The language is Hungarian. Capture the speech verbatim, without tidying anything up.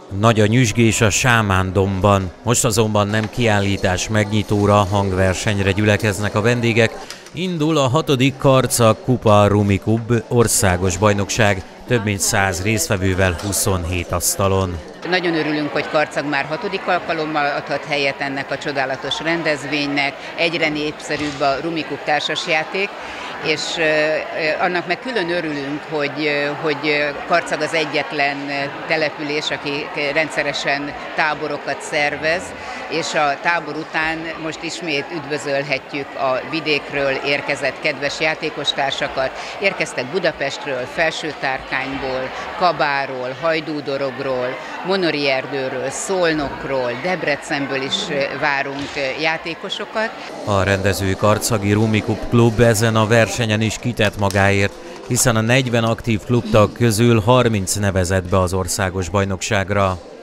Nagy a nyüzsgés a Sámándombban. Most azonban nem kiállítás megnyitóra, hangversenyre gyülekeznek a vendégek. Indul a hatodik Karcag Kupa Rumikub országos bajnokság, több mint száz résztvevővel huszonhét asztalon. Nagyon örülünk, hogy Karcag már hatodik alkalommal adhat helyet ennek a csodálatos rendezvénynek. Egyre népszerűbb a Rumikub társasjáték, és annak meg külön örülünk, hogy, hogy Karcag az egyetlen település, aki rendszeresen táborokat szervez, és a tábor után most ismét üdvözölhetjük a vidékről érkezett kedves játékostársakat. Érkeztek Budapestről, Felső-Tárkányból, Kabáról, Hajdúdorogról, Monori Erdőről, Szolnokról, Debrecenből is várunk játékosokat. A rendező Karcagi Rumikub klub ezen a versenyen is kitett magáért, hiszen a negyven aktív klubtag közül harminc nevezett be az országos bajnokságra.